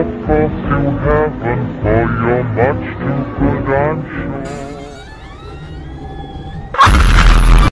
off to heaven for your much too good Aunt